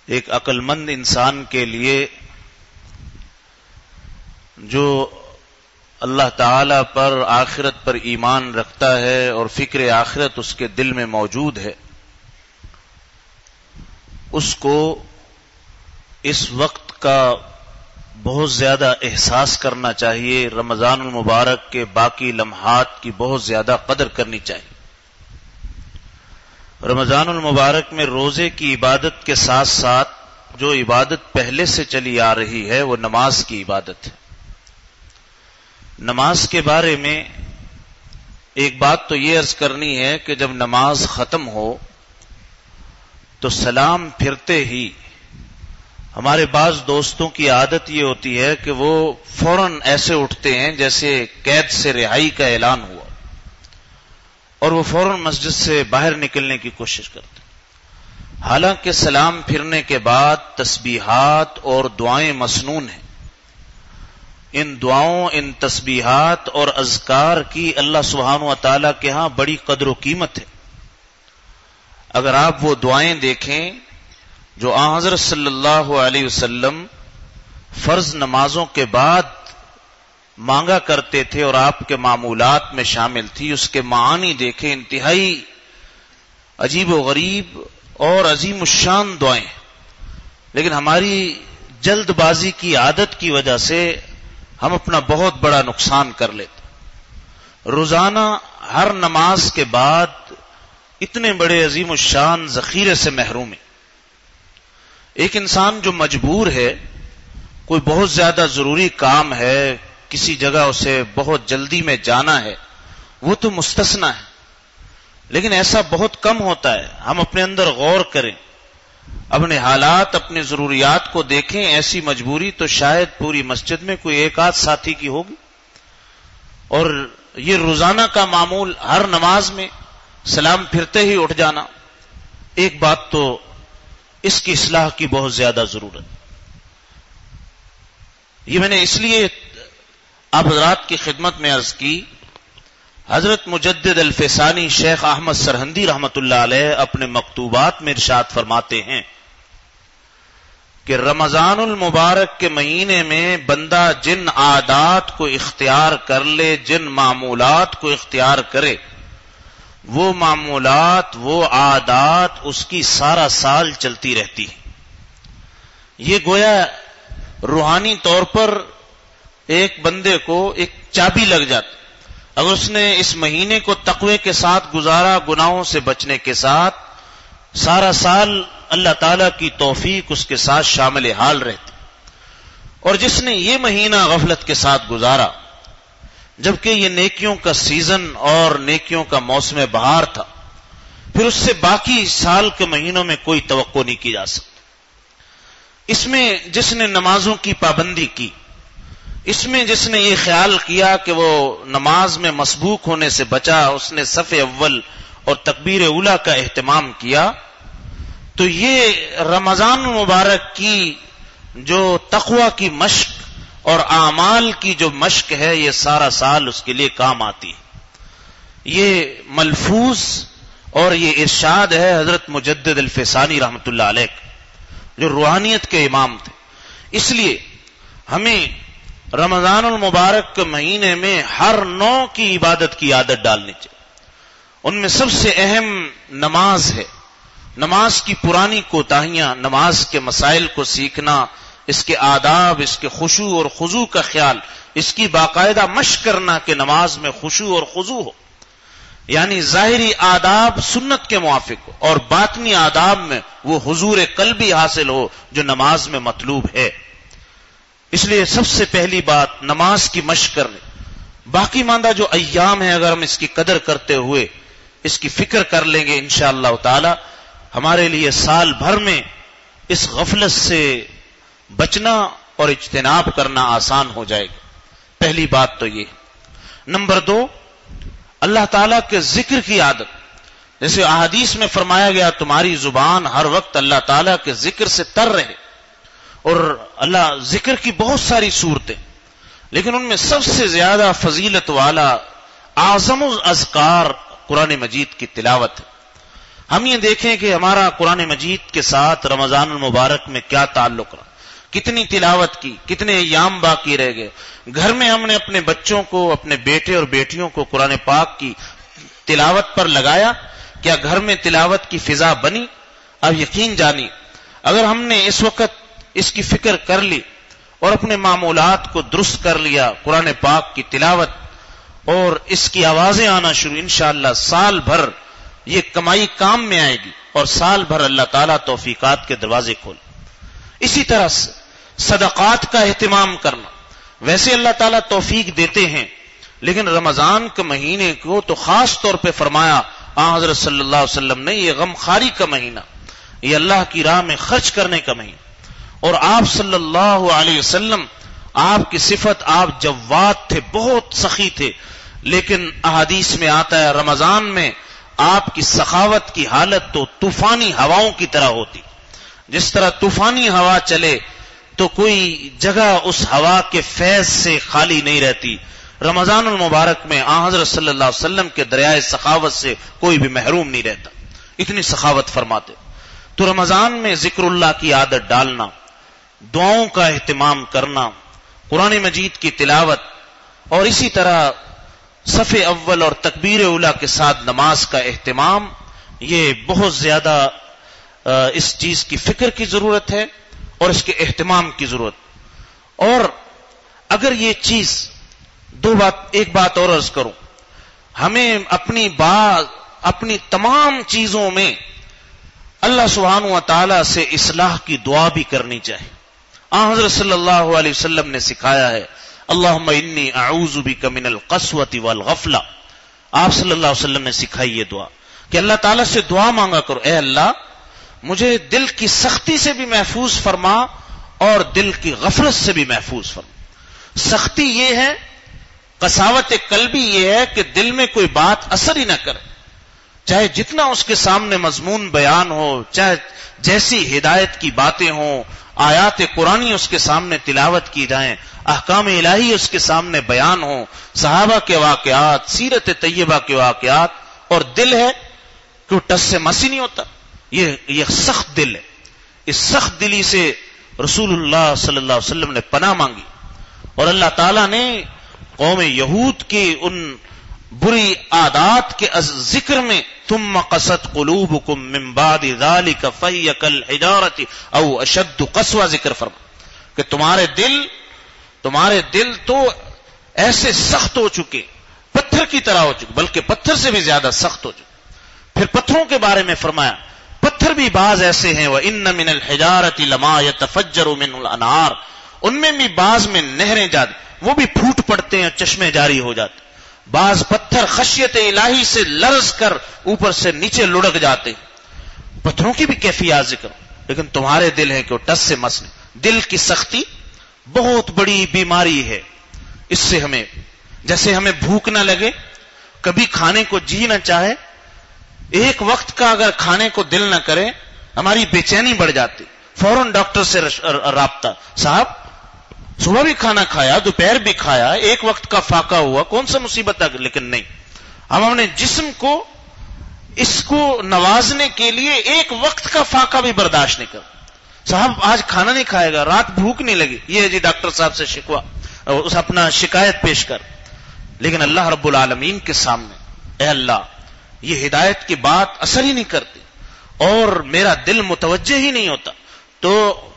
ایک عقل مند انسان کے لیے جو اللہ تعالی پر آخرت پر ایمان رکھتا ہے اور فکر آخرت اس کے دل میں موجود ہے، اس کو اس وقت کا بہت زیادہ احساس کرنا چاہیے، رمضان المبارک کے باقی لمحات کی بہت زیادہ قدر کرنی چاہیے۔ رمضان المبارک میں روزے کی عبادت کے ساتھ ساتھ جو عبادت پہلے سے چلی آ رہی ہے وہ نماز کی عبادت ہے۔ نماز کے بارے میں ایک بات تو یہ عرض کرنی ہے کہ جب نماز ختم ہو تو سلام پھرتے ہی ہمارے بعض دوستوں کی عادت یہ ہوتی ہے کہ وہ فوراً ایسے اٹھتے ہیں جیسے قید سے رہائی کا اعلان ہوا، اور وہ فوراً مسجد سے باہر نکلنے کی کوشش کرتے ہیں، حالانکہ سلام پھرنے کے بعد تسبیحات اور دعائیں مسنون ہیں۔ ان دعاؤں، ان تسبیحات اور اذکار کی اللہ سبحانہ و تعالیٰ کے ہاں بڑی قدر و قیمت ہے۔ اگر آپ وہ دعائیں دیکھیں جو آن حضرت صلی اللہ علیہ وسلم فرض نمازوں کے بعد مانگا کرتے تھے اور آپ کے معمولات میں شامل تھی، اس کے معانی دیکھیں، انتہائی عجیب و غریب اور عظیم الشان دعائیں، لیکن ہماری جلد بازی کی عادت کی وجہ سے ہم اپنا بہت بڑا نقصان کر لیتے۔ روزانہ ہر نماز کے بعد اتنے بڑے عظیم الشان ذخیرے سے محروم ہے۔ ایک انسان جو مجبور ہے، کوئی بہت زیادہ ضروری کام ہے، کسی جگہ اسے بہت جلدی میں جانا ہے، وہ تو مستثنیٰ ہے، لیکن ایسا بہت کم ہوتا ہے۔ ہم اپنے اندر غور کریں، اپنے حالات، اپنی ضروریات کو دیکھیں، ایسی مجبوری تو شاید پوری مسجد میں کوئی ایک آدھ ساتھی کی ہوگی، اور یہ روزانہ کا معمول ہر نماز میں سلام پھرتے ہی اٹھ جانا، ایک بات تو اس کی اصلاح کی بہت زیادہ ضرورت۔ یہ میں نے اس لیے آپ حضرات کی خدمت میں عرض کی، حضرت مجدد الفسانی شیخ احمد سرہندی رحمت اللہ علیہ اپنے مکتوبات میں ارشاد فرماتے ہیں کہ رمضان المبارک کے مہینے میں بندہ جن عادات کو اختیار کر لے، جن معمولات کو اختیار کرے، وہ معمولات، وہ عادات اس کی سارا سال چلتی رہتی ہیں۔ یہ گویا روحانی طور پر ایک بندے کو ایک چابی لگ جاتی، اگر اس نے اس مہینے کو تقوی کے ساتھ گزارا، گناہوں سے بچنے کے ساتھ، سارا سال اللہ تعالیٰ کی توفیق اس کے ساتھ شامل حال رہتی۔ اور جس نے یہ مہینہ غفلت کے ساتھ گزارا، جبکہ یہ نیکیوں کا سیزن اور نیکیوں کا موسم بہار تھا، پھر اس سے باقی سال کے مہینوں میں کوئی توقع نہیں کی جا سکتی۔ اس میں جس نے نمازوں کی پابندی کی، اس میں جس نے یہ خیال کیا کہ وہ نماز میں مسبوق ہونے سے بچا، اس نے صف اول اور تکبیر اولیٰ کا اہتمام کیا، تو یہ رمضان مبارک کی جو تقوی کی مشق اور اعمال کی جو مشق ہے، یہ سارا سال اس کے لیے کام آتی ہے۔ یہ ملفوظ اور یہ ارشاد ہے حضرت مجدد الفسانی رحمت اللہ علیہ جو روحانیت کے امام تھے۔ اس لیے ہمیں رمضان المبارک کے مہینے میں ہر نوع کی عبادت کی عادت ڈالنی چاہیے۔ ان میں سب سے اہم نماز ہے۔ نماز کی پرانی کوتاہیاں، نماز کے مسائل کو سیکھنا، اس کے آداب، اس کے خشوع اور خضوع کا خیال، اس کی باقاعدہ مشق کرنا کہ نماز میں خشوع اور خضوع ہو، یعنی ظاہری آداب سنت کے موافق ہو اور باطنی آداب میں وہ حضور قلبی حاصل ہو جو نماز میں مطلوب ہے۔ اس لیے سب سے پہلی بات نماز کی مشق کرنے۔ باقی ماندہ جو ایام ہیں، اگر ہم اس کی قدر کرتے ہوئے اس کی فکر کر لیں گے انشاءاللہ تعالی، ہمارے لیے سال بھر میں اس غفلت سے بچنا اور اجتناب کرنا آسان ہو جائے گا۔ پہلی بات تو یہ۔ نمبر 2، اللہ تعالیٰ کے ذکر کی عادت۔ جیسے احادیث میں فرمایا گیا تمہاری زبان ہر وقت اللہ تعالیٰ کے ذکر سے تر رہے، اور اللہ ذکر کی بہت ساری صورتیں، لیکن ان میں سب سے زیادہ فضیلت والا اعظم الاذکار قرآن مجید کی تلاوت ہے۔ ہم یہ دیکھیں کہ ہمارا قرآن مجید کے ساتھ رمضان المبارک میں کیا تعلق رہا، کتنی تلاوت کی، کتنے ایام باقی رہ گئے، گھر میں ہم نے اپنے بچوں کو، اپنے بیٹے اور بیٹیوں کو قرآن پاک کی تلاوت پر لگایا، کیا گھر میں تلاوت کی فضا بنی؟ اب یقین جانی اگر ہم نے اس وقت اس کی فکر کر لی اور اپنے معمولات کو درست کر لیا، قرآن پاک کی تلاوت اور اس کی آوازیں آنا شروع، انشاءاللہ سال بھر یہ کمائی کام میں آئے گی اور سال بھر اللہ تعالیٰ توفیقات کے دروازے کھول۔ اسی طرح صدقات کا اہتمام کرنا، ویسے اللہ تعالیٰ توفیق دیتے ہیں لیکن رمضان کے مہینے کو تو خاص طور پہ فرمایا حضرت صلی اللہ علیہ وسلم نے، یہ غم خاری کا مہینہ، یہ اللہ کی راہ میں خرچ کرنے کا مہینہ۔ اور آپ صلی اللہ علیہ وسلم، آپ کی صفت، آپ جواد تھے، بہت سخی تھے، لیکن احادیث میں آتا ہے رمضان میں آپ کی سخاوت کی حالت تو طوفانی ہواؤں کی طرح ہوتی، جس طرح طوفانی ہوا چلے تو کوئی جگہ اس ہوا کے فیض سے خالی نہیں رہتی، رمضان المبارک میں حضرت صلی اللہ علیہ وسلم کے دریائے سخاوت سے کوئی بھی محروم نہیں رہتا، اتنی سخاوت فرماتے۔ تو رمضان میں ذکر اللہ کی عادت ڈالنا، دعاؤں کا اہتمام کرنا، قرآن مجید کی تلاوت، اور اسی طرح صف اول اور تکبیر اولیٰ کے ساتھ نماز کا اہتمام، یہ بہت زیادہ اس چیز کی فکر کی ضرورت ہے اور اس کے اہتمام کی ضرورت۔ اور اگر یہ چیز ایک بات اور عرض کروں، ہمیں اپنی تمام چیزوں میں اللہ سبحانہ و تعالی سے اصلاح کی دعا بھی کرنی چاہیے۔ حضرت صلی اللہ علیہ وسلم نے سکھایا ہے، اللہم انی اعوذ بک من القسوۃ والغفلہ۔ آپ صلی اللہ علیہ وسلم نے سکھائی یہ دعا کہ اللہ تعالیٰ سے دعا مانگا کرو، اے اللہ مجھے دل کی سختی سے بھی محفوظ فرما اور دل کی غفلت سے بھی محفوظ فرما۔ سختی یہ ہے، قساوت قلبی یہ ہے کہ دل میں کوئی بات اثر ہی نہ کرے، چاہے جتنا اس کے سامنے مضمون بیان ہو، چاہے جیسی ہدایت کی باتیں ہوں، آیات قرآنی اس کے سامنے تلاوت کی جائیں، احکام الہی اس کے سامنے بیان ہوں، صحابہ کے واقعات، سیرت طیبہ کے واقعات، اور دل ہے کہ وہ ٹس سے مس ہی نہیں ہوتا، یہ سخت دل ہے۔ اس سخت دلی سے رسول اللہ صلی اللہ علیہ وسلم نے پناہ مانگی، اور اللہ تعالیٰ نے قوم یہود کی ان بری عادات کے ذکر میں ثم قست قلوبکم من بعد ذلک فہی کالحجارۃ او اشد قسوہ ذکر فرما کہ تمہارے دل تو ایسے سخت ہو چکے، پتھر کی طرح ہو چکے، بلکہ پتھر سے بھی زیادہ سخت ہو چکے۔ پھر پتھروں کے بارے میں فرمایا پتھر بھی بعض ایسے ہیں، وَإِنَّ مِنَ الْحِجَارَةِ لَمَا يَتَفَجَّرُ مِنْهُ الْأَنْهَارُ، ان میں بھی بعض میں نہریں جاتی، وہ بھی پھوٹ پڑتے ہیں، چشمے جاری ہو جاتے۔ بعض پتھر خشیت الہی سے لرز کر اوپر سے نیچے لڑک جاتے۔ پتھروں کی بھی کیفیات ذکر، لیکن تمہارے دل ہے کہ وہ ٹس سے مس نہیں۔ دل کی سختی بہت بڑی بیماری ہے، اس سے جیسے ہمیں بھوک نہ لگے، کبھی کھانے کو جی نہ چاہے، ایک وقت کا اگر کھانے کو دل نہ کرے ہماری بے چینی بڑھ جاتی، فوراً ڈاکٹر سے رابطہ، صاحب صبح بھی کھانا کھایا، دوپہر بھی کھایا، ایک وقت کا فاقہ ہوا، کون سا مصیبت ہے؟ لیکن نہیں، ہم اپنے جسم کو اس کو نوازنے کے لیے ایک وقت کا فاقہ بھی برداشت نہیں کر۔ صاحب آج کھانا نہیں کھائے گا، رات بھوک نہیں لگی، یہ جی ڈاکٹر صاحب سے شکوہ، اس اپنا شکایت پیش کر۔ لیکن اللہ رب العالمین کے سامنے، اے اللہ یہ ہدایت کی بات اثر ہی نہیں کرتی اور میرا دل متوجہ ہی نہیں ہوتا، تو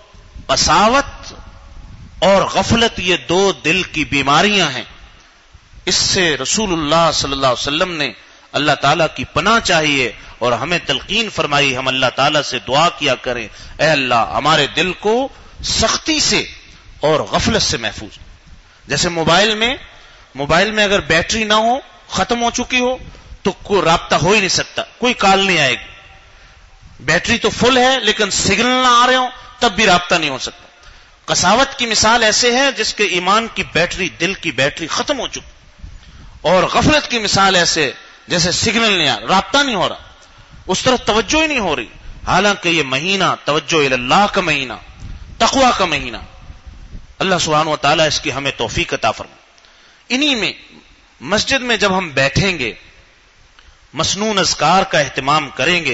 قساوت اور غفلت یہ دو دل کی بیماریاں ہیں۔ اس سے رسول اللہ صلی اللہ علیہ وسلم نے اللہ تعالیٰ کی پناہ چاہیے اور ہمیں تلقین فرمائی، ہم اللہ تعالیٰ سے دعا کیا کریں، اے اللہ ہمارے دل کو سختی سے اور غفلت سے محفوظ۔ جیسے موبائل میں اگر بیٹری نہ ہو، ختم ہو چکی ہو، تو کوئی رابطہ ہو ہی نہیں سکتا، کوئی کال نہیں آئے گی۔ بیٹری تو فل ہے لیکن سگنل نہ آ رہے ہوں تب بھی رابطہ نہیں ہو سکتا۔ قساوت کی مثال ایسے ہے جس کے ایمان کی بیٹری، دل کی بیٹری ختم ہو چکی، اور غفلت کی مثال ایسے جیسے سگنل نہیں آ رہا، رابطہ نہیں ہو رہا، اس طرف توجہ ہی نہیں ہو رہی، حالانکہ یہ مہینہ توجہ اللہ کا مہینہ، تقوی کا مہینہ۔ اللہ سبحانہ و تعالیٰ اس کی ہمیں توفیق عطا فرمائے۔ انہی میں مسجد میں جب ہم بیٹھیں گے، مسنون اذکار کا اہتمام کریں گے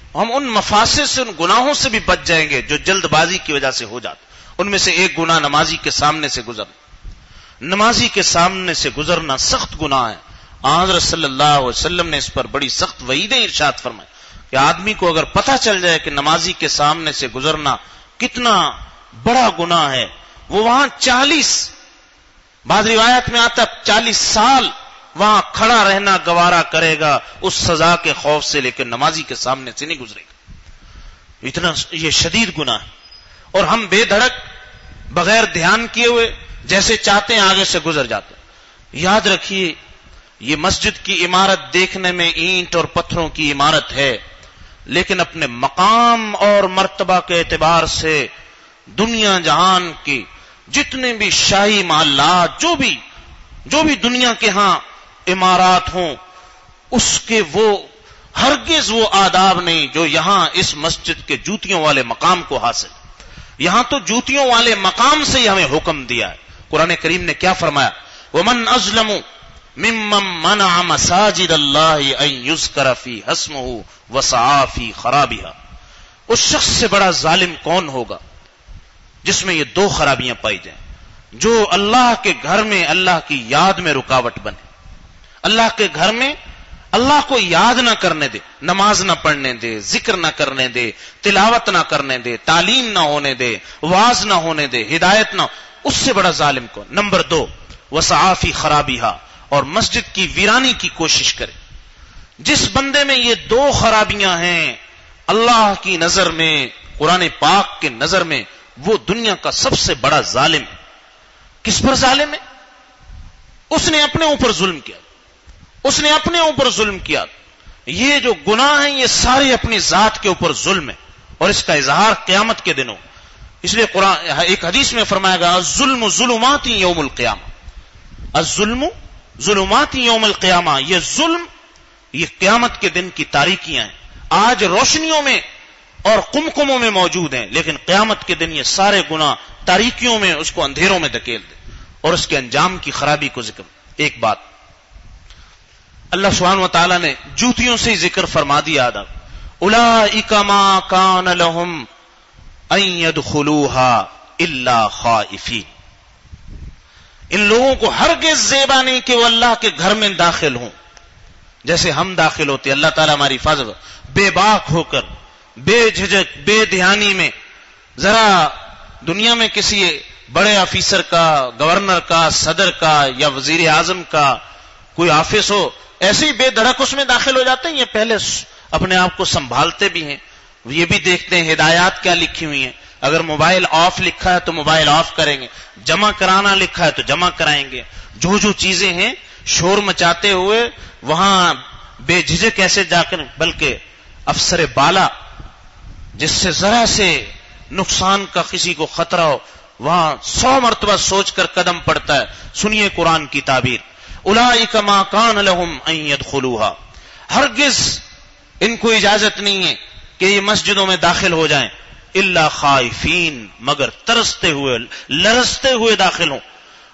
ہم ان مفاسد سے، ان گناہوں سے بھی بچ جائیں گے جو جلد بازی کی وجہ سے ہو جاتے. ان میں سے ایک گناہ نمازی کے سامنے سے گزرنا. نمازی کے سامنے سے گزرنا سخت گناہ ہے. حضرت صلی اللہ علیہ وسلم نے اس پر بڑی سخت وعیدیں ارشاد فرمائی کہ آدمی کو اگر پتہ چل جائے کہ نمازی کے سامنے سے گزرنا کتنا بڑا گناہ ہے، وہ وہاں 40، بعض روایت میں آتا 40 سال وہاں کھڑا رہنا گوارا کرے گا اس سزا کے خوف سے، لیکن نمازی کے سامنے سے نہیں گزرے گا. اتنا یہ شدید گناہ ہے. اور ہم بے دھڑک بغیر دھیان کیے ہوئے جیسے چاہتے ہیں آگے سے گزر جاتے ہیں. یاد رکھیے یہ مسجد کی عمارت دیکھنے میں اینٹ اور پتھروں کی عمارت ہے، لیکن اپنے مقام اور مرتبہ کے اعتبار سے دنیا جہان کی جتنے بھی شاہی محلات، جو بھی دنیا کے ہاں عمارات ہوں، اس کے وہ ہرگز وہ آداب نہیں جو یہاں اس مسجد کے جوتیوں والے مقام کو حاصل. یہاں تو جوتیوں والے مقام سے ہی ہمیں حکم دیا ہے. قرآن کریم نے کیا فرمایا؟ وَمَنْ أَظْلَمُ مِمَّنْ مَنَعَ مَسَاجِدَ اللَّهِ أَنْ يُذْكَرَ فِيهِ اسْمُهُ وَسَعَىٰ فِي خَرَابِهَا. اس شخص سے بڑا ظالم کون ہوگا جس میں یہ دو خرابیاں پائی جائیں، جو اللہ کے گھر میں اللہ کی یاد میں رکاوٹ بنے، اللہ کے گھر میں اللہ کو یاد نہ کرنے دے، نماز نہ پڑھنے دے، ذکر نہ کرنے دے، تلاوت نہ کرنے دے، تعلیم نہ ہونے دے، واعظ نہ ہونے دے، ہدایت نہ، اس سے بڑا ظالم کون؟ نمبر 2 وسعیٰ فی خرابیہا، اور مسجد کی ویرانی کی کوشش کرے. جس بندے میں یہ 2 خرابیاں ہیں اللہ کی نظر میں، قرآن پاک کے نظر میں وہ دنیا کا سب سے بڑا ظالم ہے. کس پر ظالم ہے؟ اس نے اپنے اوپر ظلم کیا. اس نے اپنے اوپر ظلم کیا. یہ جو گناہ ہیں یہ سارے اپنی ذات کے اوپر ظلم ہے، اور اس کا اظہار قیامت کے دنوں. اس لیے قرآن ایک حدیث میں فرمایا گیا الظلم ظلمات یوم القیامہ. الظلم ظلمات یوم القیامہ. یہ ظلم یہ قیامت کے دن کی تاریکیاں ہیں. آج روشنیوں میں اور قمقموں میں موجود ہیں، لیکن قیامت کے دن یہ سارے گناہ تاریکیوں میں اس کو اندھیروں میں دھکیل دے اور اس کے انجام کی خرابی کو ذکر. ایک بات اللہ سبحانہ و تعالی نے جوتیوں سے ہی ذکر فرما دیا آدم. اولئک ما کان لهم ان يدخلوها الا خائفین. ان لوگوں کو ہرگز زیبا نہیں کہ وہ اللہ کے گھر میں داخل ہوں جیسے ہم داخل ہوتے. اللہ تعالیٰ ہماری حفاظت، بے باک ہو کر، بے جھجک، بے دھیانی میں. ذرا دنیا میں کسی بڑے آفیسر کا، گورنر کا، صدر کا یا وزیر اعظم کا کوئی آفس ہو، ایسے ہی بے دھڑک اس میں داخل ہو جاتے ہیں. یہ پہلے اپنے آپ کو سنبھالتے بھی ہیں، یہ بھی دیکھتے ہیں ہدایات کیا لکھی ہوئی ہیں. اگر موبائل آف لکھا ہے تو موبائل آف کریں گے، جمع کرانا لکھا ہے تو جمع کرائیں گے. جو چیزیں ہیں شور مچاتے ہوئے وہاں بے جھجک ایسے جا کر، بلکہ افسر بالا جس سے ذرا سے نقصان کا کسی کو خطرہ ہو وہاں 100 مرتبہ سوچ کر قدم پڑتا ہے. سنیے قرآن کی تعبیر. اولئک ما کان لهم ان يدخلوها. ہرگز ان کو اجازت نہیں ہے کہ یہ مسجدوں میں داخل ہو جائیں الا خائفین، مگر ترستے ہوئے، لرزتے ہوئے داخل ہوں.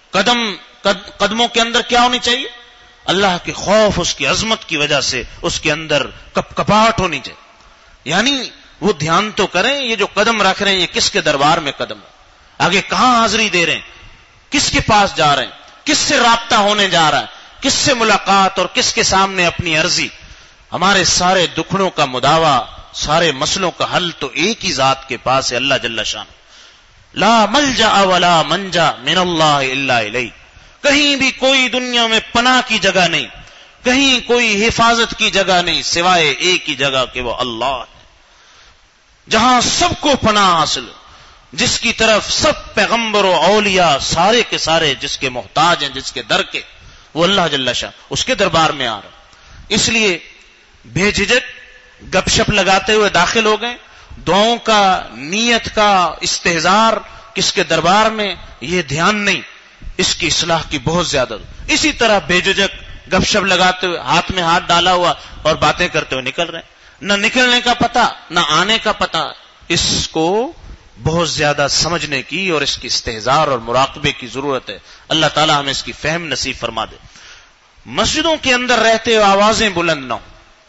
قدموں کے اندر کیا ہونی چاہیے؟ اللہ کے خوف، اس کی عظمت کی وجہ سے اس کے اندر کپاہٹ ہونی چاہیے. یعنی وہ دھیان تو کریں یہ جو قدم رکھ رہے ہیں یہ کس کے دربار میں قدم ہے، آگے کہاں حاضری دے رہے ہیں، کس کے پاس جا رہے ہیں، کس سے رابطہ ہونے جا رہا ہے، کس سے ملاقات اور کس کے سامنے اپنی عرضی. ہمارے سارے دکھڑوں کا مداوا، سارے مسئلوں کا حل تو ایک ہی ذات کے پاس ہے، اللہ جل شان. لا ملجا ولا منجا من اللہ الا الیہ. کہیں بھی کوئی دنیا میں پناہ کی جگہ نہیں، کہیں کوئی حفاظت کی جگہ نہیں سوائے ایک ہی جگہ کہ وہ اللہ ہے، جہاں سب کو پناہ حاصل، جس کی طرف سب پیغمبر و اولیاء سارے کے سارے جس کے محتاج ہیں، جس کے در کے، وہ اللہ جل شان، اس کے دربار میں آ رہا. اس لیے بے جھجک گپ شپ لگاتے ہوئے داخل ہو گئے. دعاؤں کا، نیت کا استحضار کس کے دربار میں یہ دھیان نہیں، اس کی اصلاح کی بہت زیادہ. اسی طرح بے جھجک گپ شپ لگاتے ہوئے ہاتھ میں ہاتھ ڈالا ہوا اور باتیں کرتے ہوئے نکل رہے ہیں، نہ نکلنے کا پتہ نہ آنے کا پتہ. اس کو بہت زیادہ سمجھنے کی اور اس کی استحضار اور مراقبے کی ضرورت ہے. اللہ تعالی ہمیں اس کی فہم نصیب فرما دے. مسجدوں کے اندر رہتے ہوئے آوازیں بلند نہ ہوں،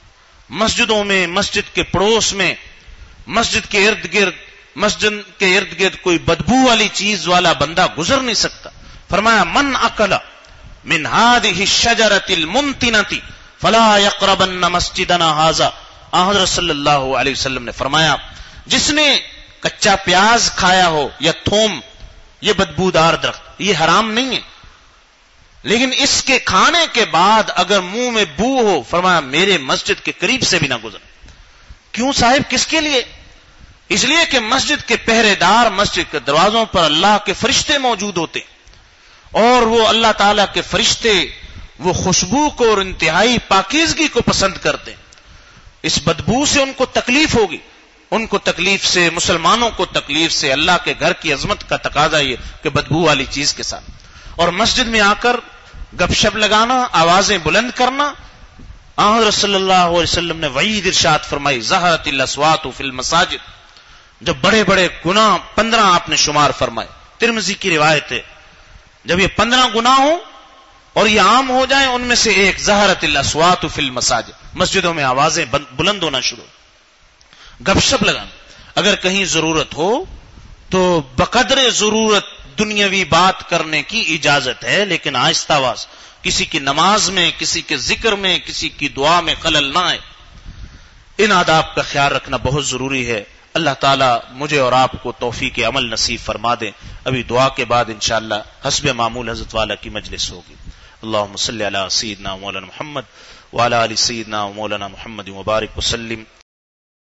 مسجدوں میں، مسجد کے پڑوس میں، مسجد کے ارد گرد کوئی بدبو والی چیز والا بندہ گزر نہیں سکتا. فرمایا من اکل من هذه الشجرة المنتنة فلا يقربن مسجدنا هذا. حضرت صلی اللہ علیہ وسلم نے فرمایا جس نے کچا پیاز کھایا ہو یا تھوم، یہ بدبودار درخت، یہ حرام نہیں ہے، لیکن اس کے کھانے کے بعد اگر منہ میں بو ہو، فرمایا میرے مسجد کے قریب سے بھی نہ گزر. کیوں صاحب؟ کس کے لیے؟ اس لیے کہ مسجد کے پہرے دار، مسجد کے دروازوں پر اللہ کے فرشتے موجود ہوتے ہیں، اور وہ اللہ تعالیٰ کے فرشتے وہ خوشبو کو اور انتہائی پاکیزگی کو پسند کرتے ہیں. اس بدبو سے ان کو تکلیف ہوگی، ان کو تکلیف سے، مسلمانوں کو تکلیف سے. اللہ کے گھر کی عظمت کا تقاضا یہ کہ بدبو والی چیز کے ساتھ، اور مسجد میں آ کر گپ شپ لگانا، آوازیں بلند کرنا. حضرت صلی اللہ علیہ وسلم نے وعید ارشاد فرمائی ظہرت الاصوات فی المساجد. جب بڑے بڑے گناہ 15 آپ نے شمار فرمائے، ترمذی کی روایت ہے، جب یہ 15 گناہ ہوں اور یہ عام ہو جائیں، ان میں سے ایک ظہرت الاصوات فی المساجد، مسجدوں میں آوازیں بلند ہونا شروع، گپ شپ لگانا. اگر کہیں ضرورت ہو تو بقدر ضرورت دنیاوی بات کرنے کی اجازت ہے، لیکن آہستہ آواز، کسی کی نماز میں، کسی کے ذکر میں، کسی کی دعا میں خلل نہ آئے. ان آداب کا خیال رکھنا بہت ضروری ہے. اللہ تعالیٰ مجھے اور آپ کو توفیق عمل نصیب فرما دیں. ابھی دعا کے بعد انشاءاللہ حسب معمول حضرت والا کی مجلس ہوگی. اللہم صلی علی سیدنا مولانا محمد وعلی آل سیدنا مولانا محمد وبارک وسلم.